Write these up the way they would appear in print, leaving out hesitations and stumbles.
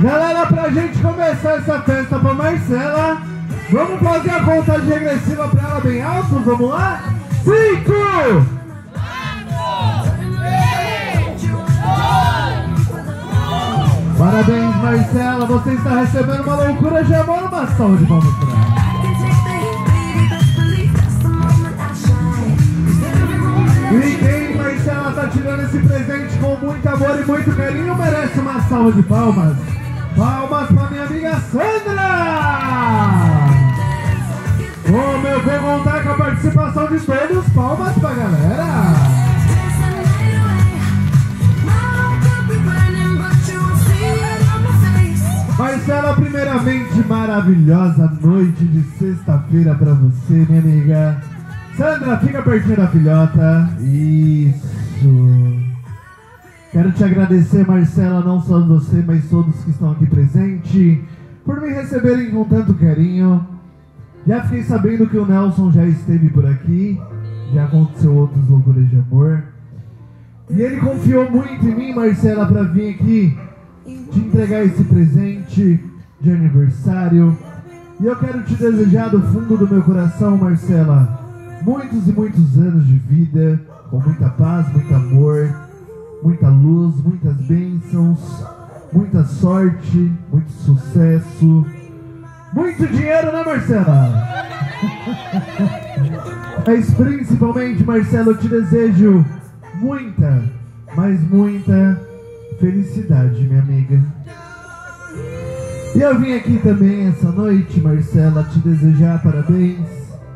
Galera, pra gente começar essa festa pra Marcela, vamos fazer a contagem regressiva pra ela bem alto? Vamos lá? 5! Parabéns, Marcela, você está recebendo uma loucura de amor, uma salva de palmas pra ela. E quem, Marcela, está tirando esse presente com muito amor e muito carinho, merece uma salva de palmas. Palmas para minha amiga Sandra! Como eu vou contar com a participação de todos, palmas pra galera! Marcela, primeiramente, maravilhosa noite de sexta-feira pra você, minha amiga. Sandra, fica pertinho da filhota. Isso. Quero te agradecer, Marcela, não só você, mas todos que estão aqui presentes, por me receberem com tanto carinho. Já fiquei sabendo que o Nelson já esteve por aqui, já aconteceu outras loucuras de amor. E ele confiou muito em mim, Marcela, para vir aqui te entregar esse presente de aniversário. E eu quero te desejar do fundo do meu coração, Marcela, muitos e muitos anos de vida, com muita paz, muito amor, muita luz, muitas bênçãos, muita sorte, muito sucesso, muito dinheiro, né, Marcela? Mas principalmente, Marcela, eu te desejo muita, mas muita felicidade, minha amiga. E eu vim aqui também essa noite, Marcela, te desejar parabéns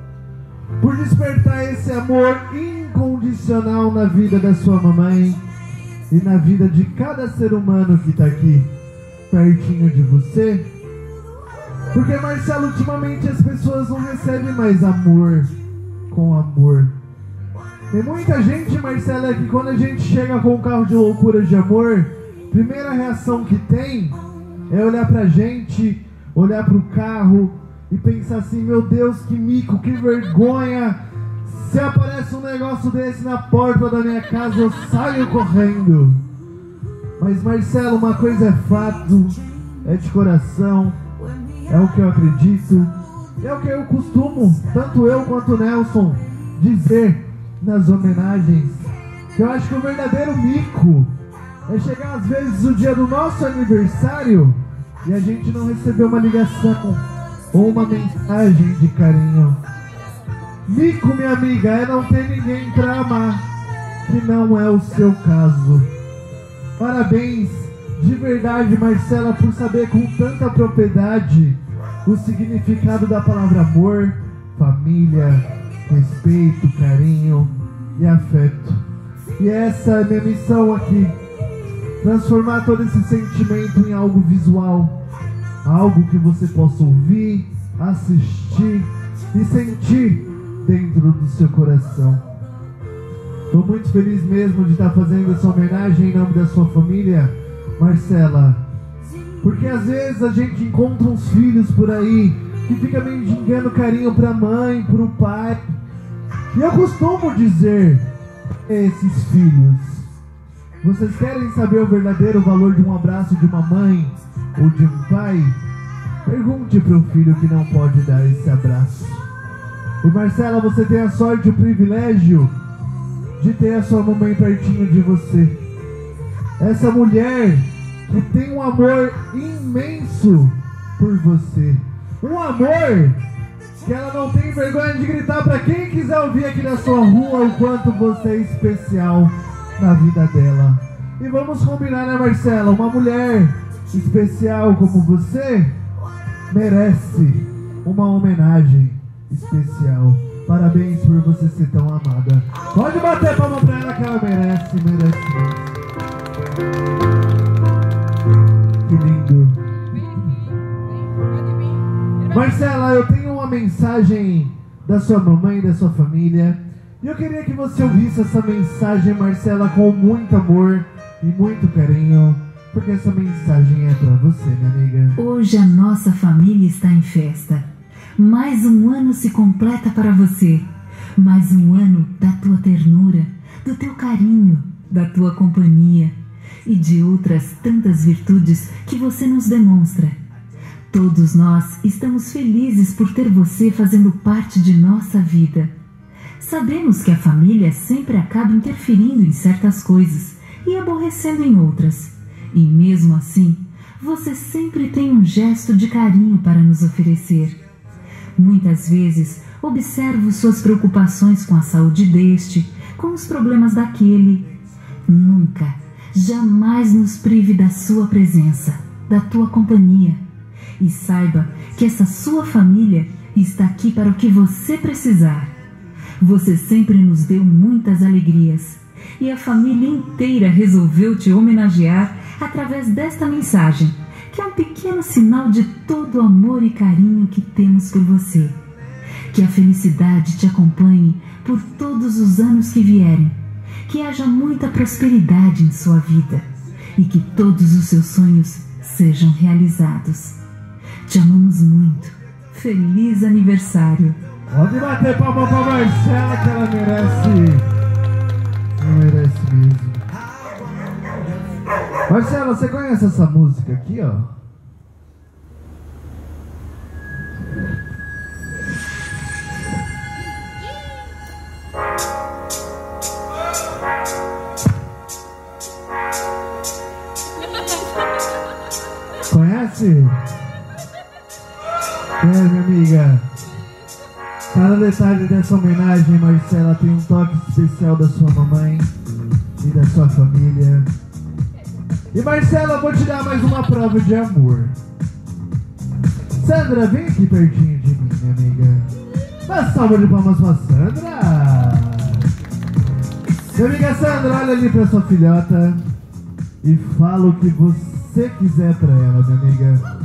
por despertar esse amor incondicional na vida da sua mamãe e na vida de cada ser humano que está aqui pertinho de você. Porque, Marcelo, ultimamente as pessoas não recebem mais amor com amor. Tem muita gente, Marcela, que quando a gente chega com um carro de loucura de amor, primeira reação que tem é olhar pra gente, olhar pro carro e pensar assim: meu Deus, que mico, que vergonha. Se aparece um negócio desse na porta da minha casa, eu saio correndo. Mas, Marcelo, uma coisa é fato, é de coração, é o que eu acredito, é o que eu costumo, tanto eu quanto o Nelson, dizer nas homenagens, que eu acho que o verdadeiro mico é chegar às vezes o dia do nosso aniversário e a gente não receber uma ligação ou uma mensagem de carinho. Mico, minha amiga, é não ter ninguém pra amar, que não é o seu caso. Parabéns de verdade, Marcela, por saber com tanta propriedade o significado da palavra amor, família, respeito, carinho e afeto. E essa é a minha missão aqui, transformar todo esse sentimento em algo visual, algo que você possa ouvir, assistir e sentir dentro do seu coração. Estou muito feliz mesmo de estar fazendo essa homenagem em nome da sua família, Marcela, porque às vezes a gente encontra uns filhos por aí que fica mendigando carinho para a mãe, para o pai. E eu costumo dizer a esses filhos: vocês querem saber o verdadeiro valor de um abraço de uma mãe ou de um pai? Pergunte para o filho que não pode dar esse abraço. E, Marcela, você tem a sorte e o privilégio de ter a sua mamãe pertinho de você. Essa mulher que tem um amor imenso por você. Um amor que ela não tem vergonha de gritar para quem quiser ouvir aqui na sua rua o quanto você é especial na vida dela. E vamos combinar, né, Marcela? Uma mulher especial como você merece uma homenagem especial. Parabéns por você ser tão amada. Pode bater palma pra ela que ela merece, merece. Que lindo. Marcela, eu tenho uma mensagem da sua mamãe e da sua família. E eu queria que você ouvisse essa mensagem, Marcela, com muito amor e muito carinho, porque essa mensagem é pra você, minha amiga. Hoje a nossa família está em festa. Mais um ano se completa para você. Mais um ano da tua ternura, do teu carinho, da tua companhia. e de outras tantas virtudes que você nos demonstra. Todos nós estamos felizes por ter você fazendo parte de nossa vida. Sabemos que a família sempre acaba interferindo em certas coisas e aborrecendo em outras. E mesmo assim, você sempre tem um gesto de carinho para nos oferecer. Muitas vezes, observo suas preocupações com a saúde deste, com os problemas daquele. Nunca, jamais nos prive da sua presença, da tua companhia. E saiba que essa sua família está aqui para o que você precisar. Você sempre nos deu muitas alegrias e a família inteira resolveu te homenagear através desta mensagem, que é um pequeno sinal de todo o amor e carinho que temos por você. Que a felicidade te acompanhe por todos os anos que vierem, que haja muita prosperidade em sua vida e que todos os seus sonhos sejam realizados. Te amamos muito. Feliz aniversário. Pode bater palma pra Marcela, que ela merece. Ela merece mesmo. Marcela, você conhece essa música aqui, ó? Conhece? Minha amiga. Cada detalhe dessa homenagem, Marcela, tem um toque especial da sua mamãe e da sua família. E Marcela, eu vou te dar mais uma prova de amor. Sandra, vem aqui pertinho de mim, minha amiga. Uma salva de palmas pra Sandra. Minha amiga Sandra, olha ali pra sua filhota e fala o que você quiser pra ela, minha amiga.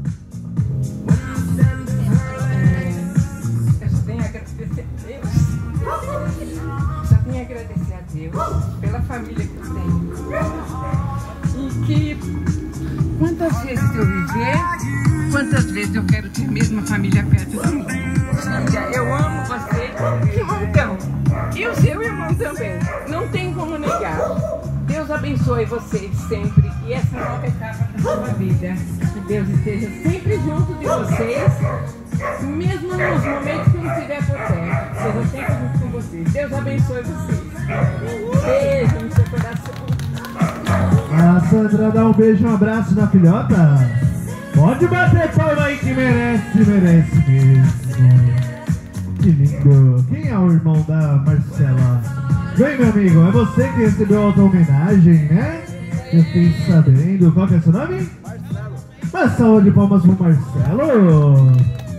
Agradecer a Deus pela família que eu tenho e que quantas vezes eu viver, quantas vezes eu quero ter mesmo a família perto de mim. Eu amo você e montão, e o seu irmão também, não tem como negar. Deus abençoe vocês sempre e essa nova etapa da sua vida, que Deus esteja sempre junto de vocês, mesmo nos momentos que não estiver por perto, seja sempre junto com vocês. Deus abençoe vocês. Beijo no seu coração. A Sandra dá um beijo e um abraço na filhota. Pode bater palma aí que merece mesmo. Que lindo. Quem é o irmão da Marcela? Vem, meu amigo, é você que recebeu a outra homenagem, né? Eu fiquei sabendo. Qual que é seu nome? Marcelo. Uma salva de palmas pro Marcelo.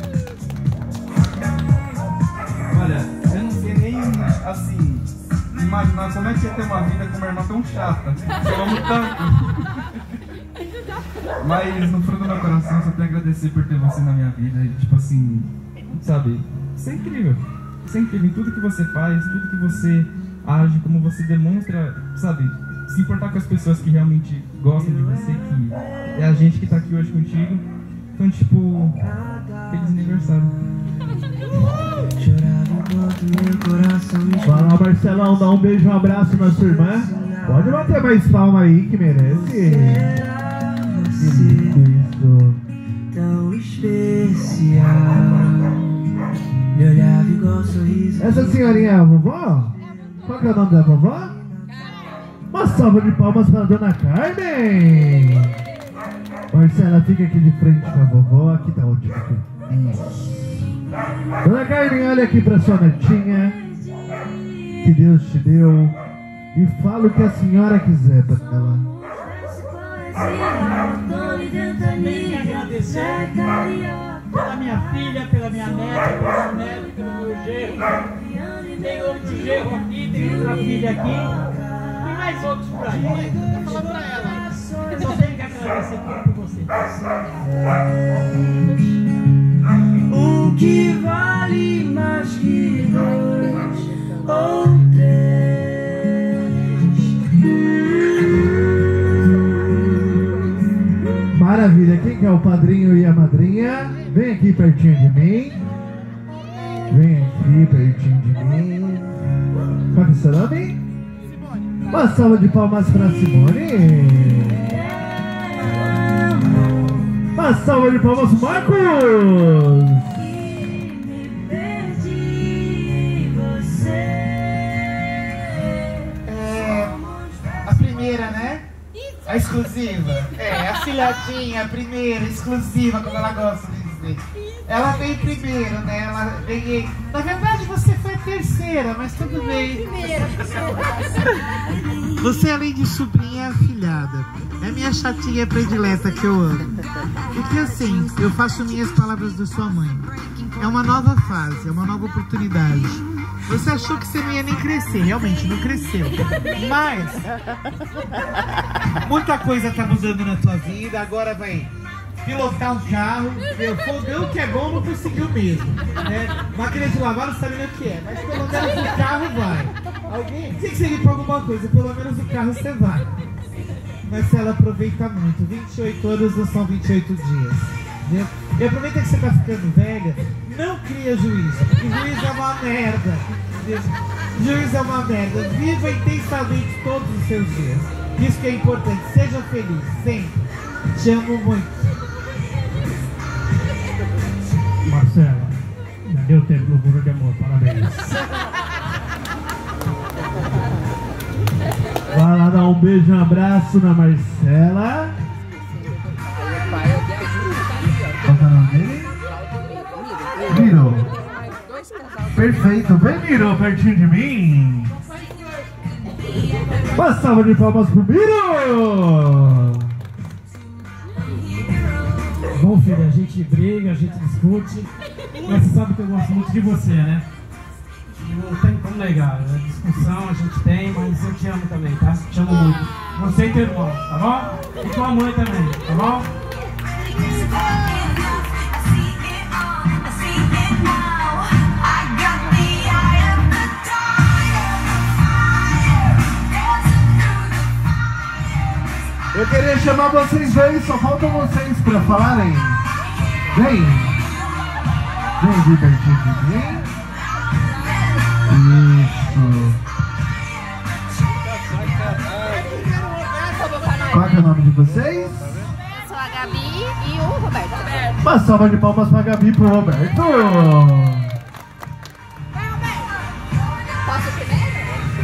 Olha, eu não sei nem, assim, imaginar como é que ia ter uma vida com uma irmã tão chata. Eu amo tanto. Mas no fundo do meu coração, só tenho a agradecer por ter você na minha vida. E, tipo assim, sabe, você é incrível. Você é incrível em tudo que você faz, tudo que você age, como você demonstra, sabe, se importar com as pessoas que realmente gostam de você, que é a gente que tá aqui hoje contigo. Então, tipo, feliz aniversário. Vai lá, Marcelão, dá um beijo, um abraço na sua irmã. Pode bater mais palma aí que merece. Que lindo isso. Tão especial. Me olhava igual sorriso. Essa senhorinha é a vovó? Qual que é o nome da vovó? Uma salva de palmas para a dona Carmen. Marcela, fica aqui de frente com a vovó. Aqui tá ótimo. Aqui. Dona Carmen, olha aqui para sua netinha. Que Deus te deu. E fala o que a senhora quiser para ela. Tenho que agradecer pela minha filha, pela minha neta, pelo meu neto, pelo meu genro. Tem outro genro aqui, tem outra filha aqui. E mais outros por aí. Eu tô falando pra ela. Eu só tenho que agradecer por você. Um que vale mais que dois ou três. Maravilha, quem que é o padrinho e a madrinha? Vem aqui pertinho de mim. Vem aqui pertinho de mim. Qual que é o seu nome? Uma salva de palmas para Simone. Uma salva de palmas para Marcos. A primeira, né? A exclusiva. A filhadinha, a primeira, exclusiva, como ela gosta de dizer. Ela veio primeiro, né? Ela veio... Na verdade, você foi a terceira, mas tudo bem. Você, além de sobrinha, é afilhada. É a minha chatinha predileta que eu amo. E que assim, eu faço minhas palavras da sua mãe. É uma nova fase, é uma nova oportunidade. Você achou que você não ia nem crescer, realmente não cresceu. Mas muita coisa tá mudando na tua vida. Agora vai pilotar um carro. O fogão que é bom não conseguiu mesmo, né? Máquina de lavar não sabe nem o que é, mas pelo menos o carro vai. Alguém tem que seguir pra alguma coisa, pelo menos o carro você vai. Marcela, aproveita muito. 28 anos não são 28 dias, né? E aproveita que você tá ficando velha. Não cria juízo, porque juízo é uma merda. Juízo é uma merda. Viva intensamente todos os seus dias. Isso que é importante. Seja feliz, sempre. Te amo muito. Marcela, já deu tempo do burro de amor, parabéns. Vai lá dar um beijo, um abraço na Marcela. Qual é o nome dele? Miro. Perfeito, vem Miro pertinho de mim. Uma salva de palmas pro Miro. Bom, filho, a gente briga, a gente discute, mas você sabe que eu gosto muito de você, né? Não tem como negar, né? Discussão a gente tem, mas eu te amo também, tá? Te amo muito. Você e teu irmão, tá bom? E tua mãe também, tá bom? Eu queria chamar vocês dois, só faltam vocês pra falarem. Vem! Vem de pertinho de mim. Isso. Qual é o nome de vocês? Eu sou a Gabi e o Roberto. Uma salva de palmas pra Gabi e pro Roberto. Posso primeiro?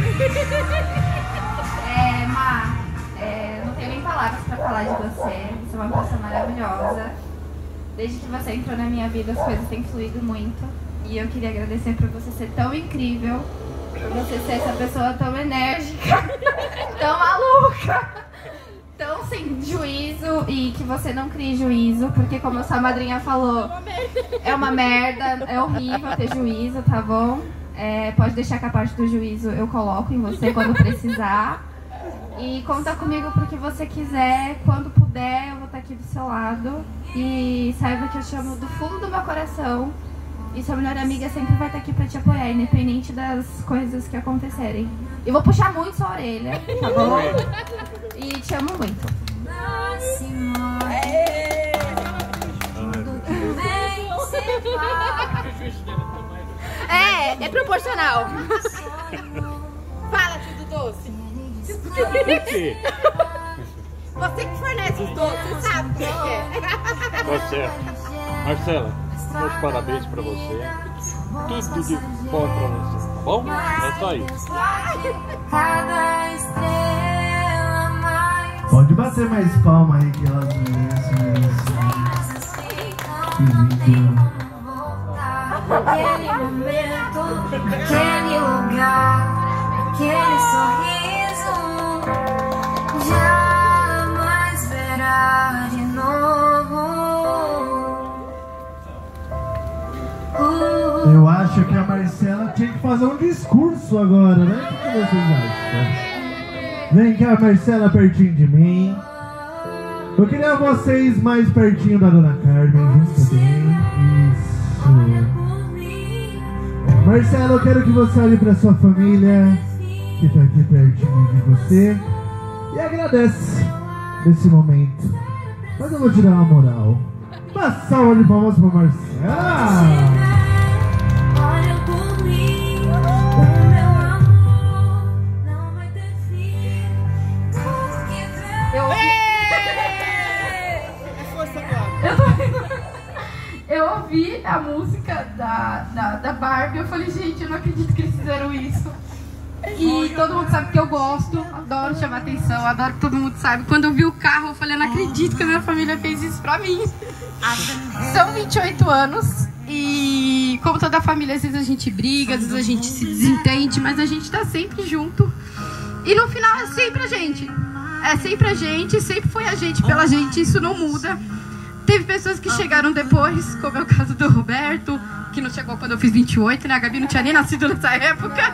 Má, não tenho nem palavras pra falar de você. Você é uma pessoa maravilhosa. Desde que você entrou na minha vida, as coisas têm fluído muito. E eu queria agradecer por você ser tão incrível, por você ser essa pessoa tão enérgica, tão maluca, tão sem juízo, e que você não crie juízo, porque como a sua madrinha falou, é uma merda, é horrível ter juízo, tá bom? Pode deixar que a parte do juízo eu coloco em você quando precisar. E conta comigo pro que você quiser, quando puder eu vou estar aqui do seu lado. E saiba que eu te amo do fundo do meu coração. E sua melhor amiga sempre vai estar aqui pra te apoiar, independente das coisas que acontecerem. Eu vou puxar muito sua orelha, tá bom? E te amo muito. É proporcional. Fala, tudo doce. O quê? Você que fornece os doces, você sabe o que é. Tá certo. Marcela, meus parabéns pra você. Tudo de bom pra você, tá bom? É só isso. Pode bater mais palma aí que elas merecem. Que lindo. Aquele momento, aquele lugar, aquele sorriso, jamais verá de novo. Eu acho que a Marcela tinha que fazer um discurso agora, né? O que vocês acham? Vem cá, Marcela, pertinho de mim. Eu queria vocês mais pertinho da Dona Carmen, junto também. Isso. Marcela, eu quero que você olhe para sua família, que tá aqui pertinho de você, e agradece nesse momento. Mas eu vou te dar uma moral. Uma salva de palmas para Marcela. ouvi a música da Barbie, eu falei, gente, eu não acredito que eles fizeram isso. E todo mundo sabe que eu gosto, adoro chamar atenção, adoro que todo mundo sabe. Quando eu vi o carro, eu falei, eu não acredito que a minha família fez isso pra mim. São 28 anos e como toda família, às vezes a gente briga, às vezes a gente se desentende, mas a gente tá sempre junto. E no final é sempre a gente. É sempre a gente, sempre foi a gente pela gente, isso não muda. Teve pessoas que chegaram depois, como é o caso do Roberto, que não chegou quando eu fiz 28, né? A Gabi não tinha nem nascido nessa época.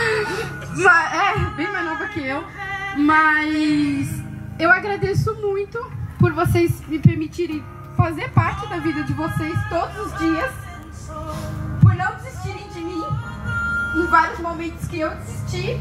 Bem mais nova que eu. Mas eu agradeço muito por vocês me permitirem fazer parte da vida de vocês todos os dias. Por não desistirem de mim em vários momentos que eu desisti.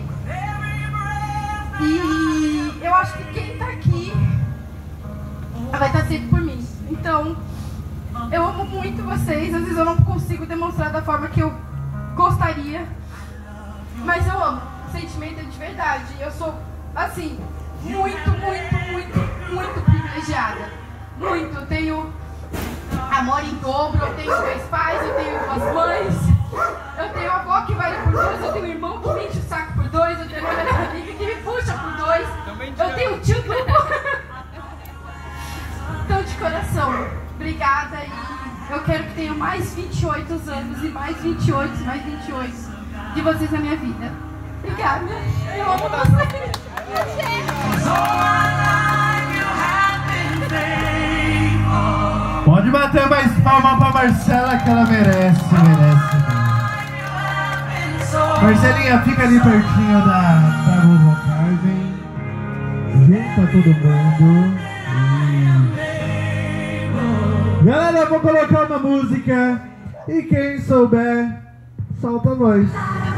E eu acho que quem tá aqui vai estar sempre por mim. Então, eu amo muito vocês. Às vezes eu não consigo demonstrar da forma que eu gostaria, mas eu amo. O sentimento é de verdade. Eu sou, assim, muito privilegiada. Muito. Eu tenho amor em dobro. Eu tenho 2 pais, eu tenho 2 mães. Eu tenho avó que vale por 2. Eu tenho um irmão que me enche o saco por 2. Eu tenho uma melhor amiga que me puxa por 2. Eu tenho um tio que... Então, de coração, obrigada, e eu quero que tenham mais 28 anos e mais 28 de vocês na minha vida. Obrigada, eu amo vocês. Pode bater mais palma pra Marcela, que ela merece. Marcelinha, fica ali pertinho da vovó Carmen. Junta todo mundo. Galera, eu vou colocar uma música e quem souber, solta a voz.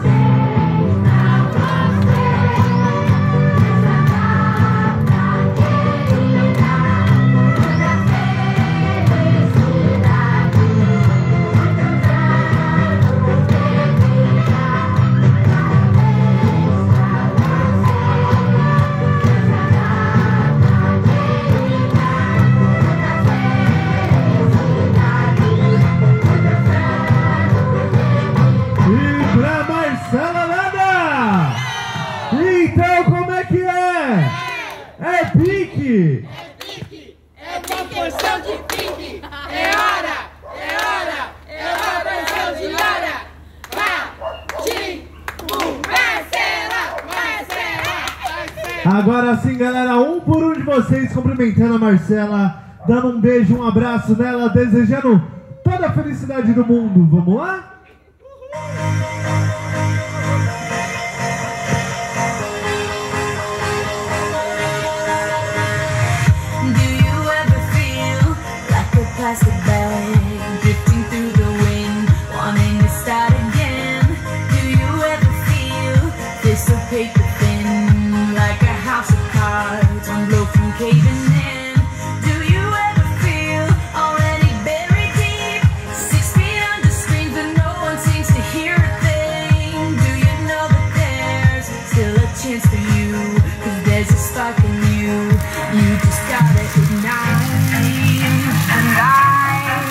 Então, como é que é? É pique! É proporção de pique! É hora de hora! Marcela! Agora sim, galera, um por um de vocês cumprimentando a Marcela, dando um beijo, um abraço nela, desejando toda a felicidade do mundo. Vamos lá? Plastic bag drifting through the wind, wanting to start again. Do you ever feel this so paper thin, like a house of cards, one blow from caving in? Do you ever feel already buried deep, 6 feet under screens but no one seems to hear a thing? Do you know that there's still a chance for you, 'cause there's a spark in you, you just gotta ignite. And I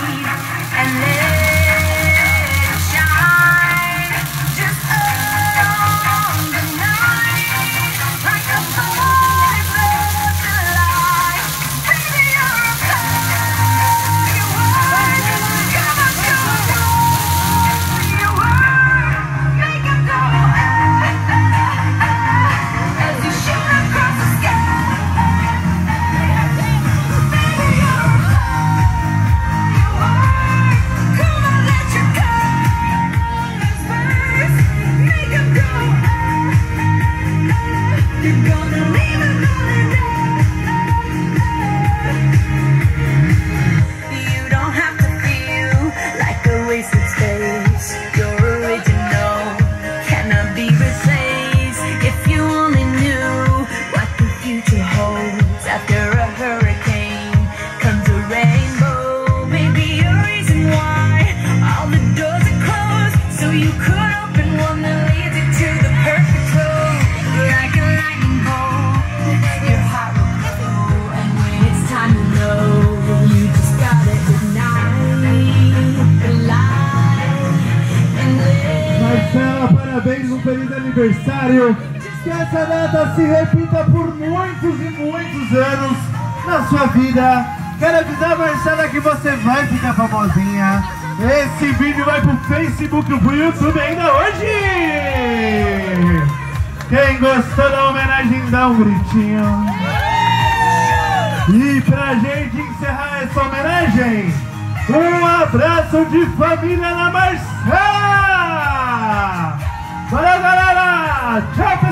feliz aniversário. Que essa data se repita por muitos e muitos anos na sua vida. Quero avisar, Marcela, que você vai ficar famosinha. Esse vídeo vai pro Facebook e pro YouTube ainda hoje. Quem gostou da homenagem, dá um gritinho. E pra gente encerrar essa homenagem, um abraço de família na Marcela! Valeu, galera! Tchau!